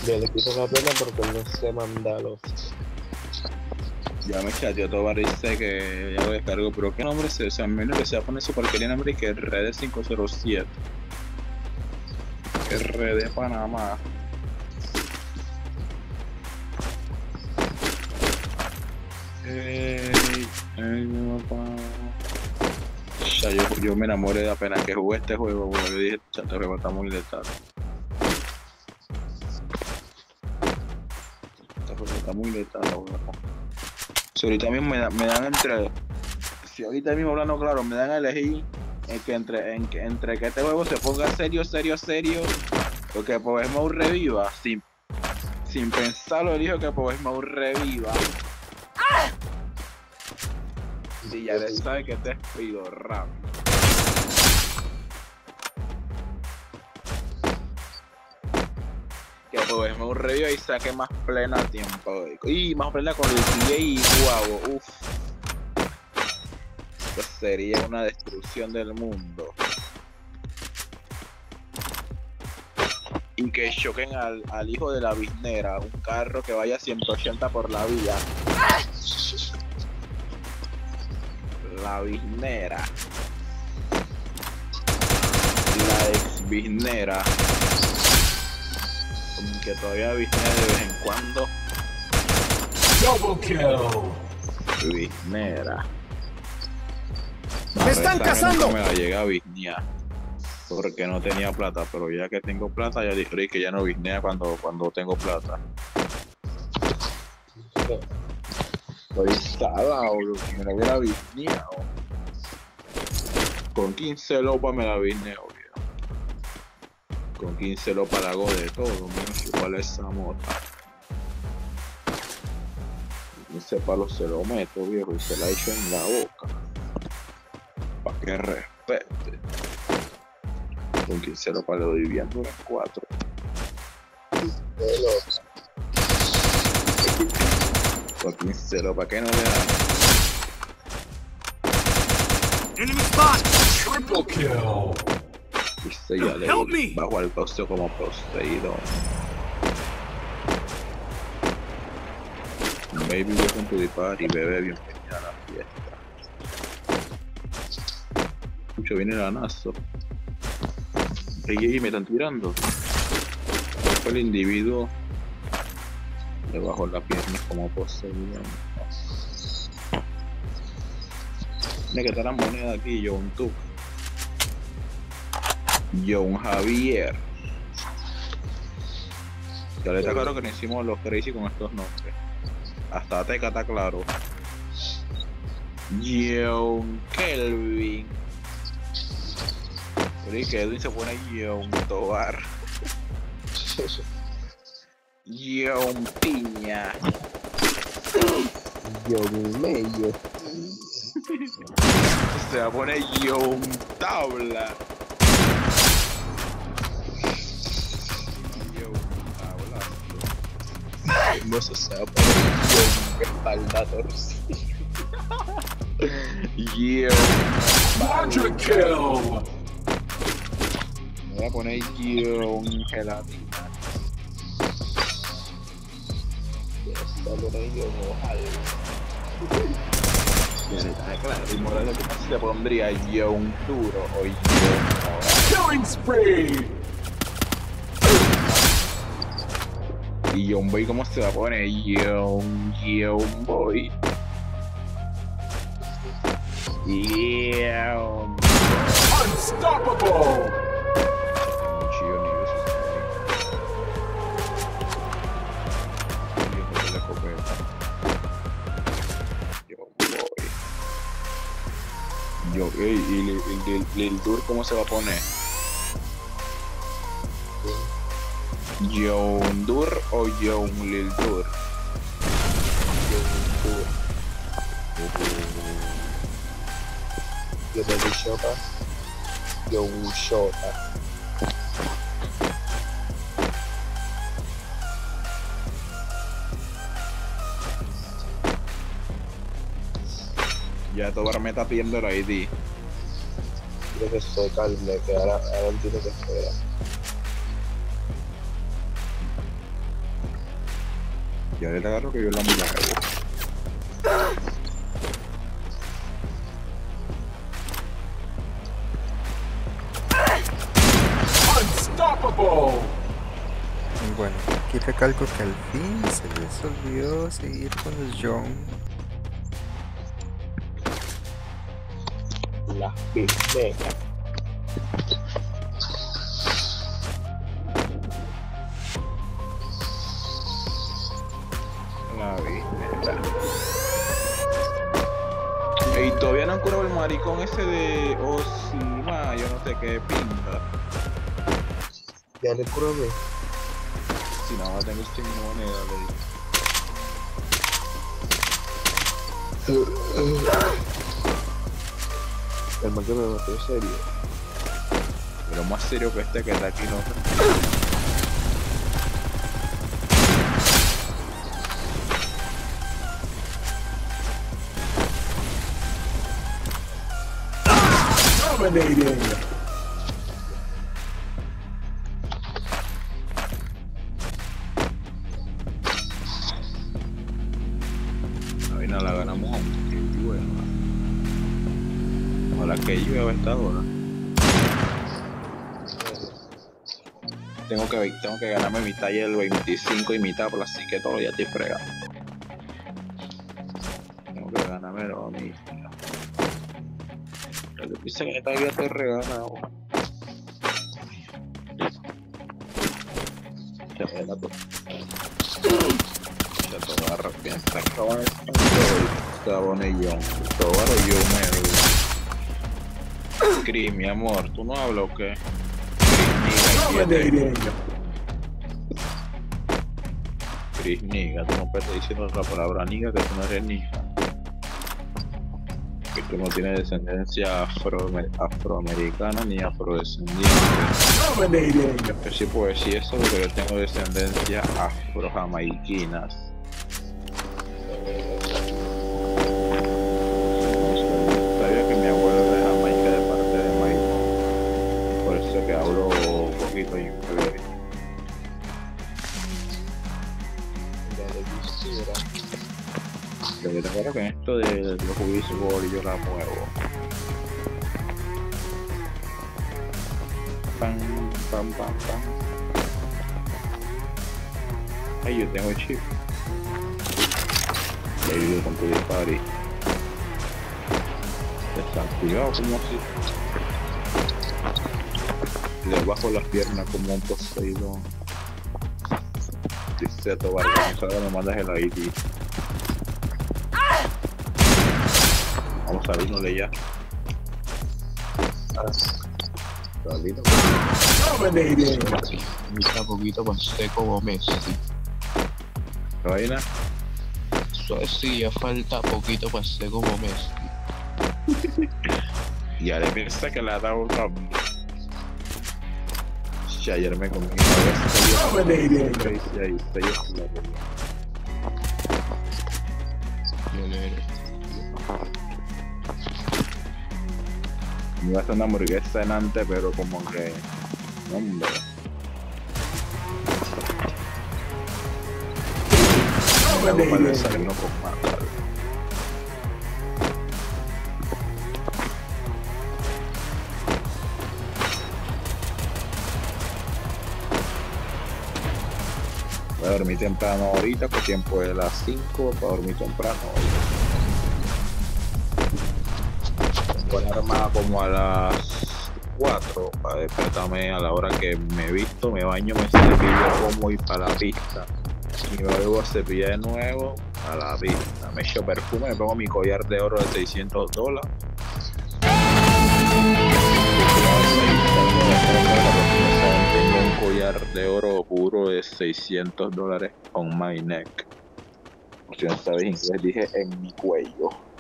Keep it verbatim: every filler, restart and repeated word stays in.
Yo le quito la pena porque no se manda los. Ya me chateó todo dice que ya lo descargo, pero ¿qué nombre es ese? A menos que se va a poner su porquería nombre y que es R D cinco cero siete. R D Panamá. Ey, ey, mi papá. Ya, yo, yo me enamoré de apenas que jugué este juego, bueno, yo dije, este juego está muy letal. Este juego está muy letal, weón. Si ahorita mismo me, da, me dan entre... Si ahorita mismo hablando claro, me dan a elegir en que entre, en que, entre que este juego se ponga serio, serio, serio, o que Pop Smoke reviva, sin, sin pensarlo elijo que Pop Smoke reviva. Si ya le sabe que te despido rápido. Que Pop Smoke reviva y saque más plena a tiempo. Y más plena con el D J y guau, uff. Esto sería una destrucción del mundo. Y que choquen al, al hijo de la biznera, un carro que vaya a ciento ochenta por la vía. La biznera. La ex biznera. Que todavía biznera de vez en cuando. Double kill. Biznera. ¡Me están cazando! Me la llegué a bisnear porque no tenía plata, pero ya que tengo plata ya dije que ya no bisnea cuando, cuando tengo plata. Estoy salado, me la hubiera bisneado. Con quince lopas me la bisneo, viejo. Con quince lopas la hago de todo, menos igual esa mota. quince palos se lo meto, viejo, y se la echo en la boca. Pa' que respete. Con quince lopas le doy bien duras cuatro. Con quince lopas que no le dan. Enemy spot. Triple kill. Y se ya le doy bajo al costo como Poseidón. Baby, welcome to the party, bebé, bienvenida a la fiesta. Escucho, viene el anazo. Ey, ey, me están tirando. Fue el individuo debajo de la pierna como Poseidón. Tiene que estar la moneda aquí, John Tuck. John Javier. Ya le está claro que no hicimos los crazy con estos nombres. Hasta Teca está claro. John Kelvin. Pero que Edwin se pone John Tobar. John Piña. John Medio. Se va a poner John Tabla. John Tabla. No se sabe poner John espalda torcida. John Quadra kill. Me voy a poner John Gelatina. Se va a poner John Ojal. Claro, y Morales se pondría John Duro o John Killing spree. Y John Boy, ¿cómo se va a poner? John, John Boy. John Unstoppable. Yo, ey, y Lil, Lil, Lil Dur, ¿cómo se va a poner? ¿John Dur o John Lil Dur? John Dur. Yo te doy Shota. John Shota. Ya Tobar me está pidiendo el I D. Creo que soy calme, que ahora, ahora entiendo que espera. Y ahorita agarro que yo la muevo. Unstoppable! Bueno, aquí recalco que al fin se les olvidó seguir con los Young. Las Big Mega. La vista. Y todavía no han curado el maricón ese de Osima, yo no sé qué pinta. Ya le curé. Si no, tengo sin moneda, El man que me mató en serio. pero más serio que este que está aquí no. Dominating! La vaina la ganamos aunque llueva. Ojalá que llueva esta hora. Tengo que, tengo que ganarme mitad y el veinticinco y mitad, por así que todo ya estoy fregado. Tengo que ganarme lo mismo. Lo que dice que todavía estoy reganado. Ya me la toco. Ya te voy a arrepentir. Cabonellón. Tobaro yo me. Chris, mi amor, ¿tú no hablas o qué? Dominating! Chris, niga, tú no puedes estar diciendo la palabra niga, que tú no eres niga. Que tú no tienes descendencia afro, afroamericana ni afrodescendiente. Dominating! Que sí puedo decir eso porque yo tengo descendencia afro-jamaiquinas. Sabía que mi abuelo es de Jamaica de parte de Maíz. Por eso que hablo un poquito inglés. Ya le quisiera. Pero yo te acuerdo que en esto de los béisbol yo la muevo. Pam, pam, pam, pam. Ay, yo tengo el chip. Y ahí lo compré el party. Desactivado como así. Le bajo las piernas como un poseidón. Dice Tobar, ahora me mandas el I D. Vamos a salirnos ya. Salirnos. Dominating! Mira poquito con seco como Messi. ¿La vaina? Eso sí, ya falta poquito para ser como Messi. Ya le piensa que le ha dado un cambio. Ya ayer me comí una vez. Dominating! Y ahí está yo. Yo le Me iba a hacer una hamburguesa en antes, pero como que. Hombre. Me hago para el desayuno con más tarde. Voy a dormir temprano ahorita, por tiempo de las cinco, para dormir temprano hoy. Tengo la armada como a las cuatro para despertarme a la hora que me visto, me baño, me cepillo, como y para la pista. Y luego a cepillar de nuevo a la pista. Me echo perfume, me pongo mi collar de oro de seiscientos dólares. Tengo un collar de oro puro de seiscientos dólares on my neck. Si no sabes inglés, dije en mi cuello.